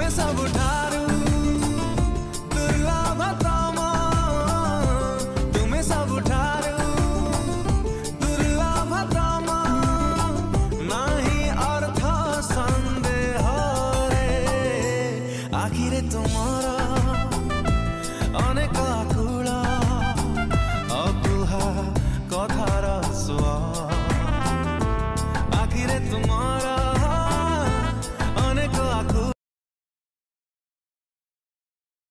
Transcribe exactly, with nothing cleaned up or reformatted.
सब ठारू दुर्लभतमा तुम्हें सब ठारू दुर्लभतमा नहीं अर्थ संदेह रे आखिर तुम्हारा अनेक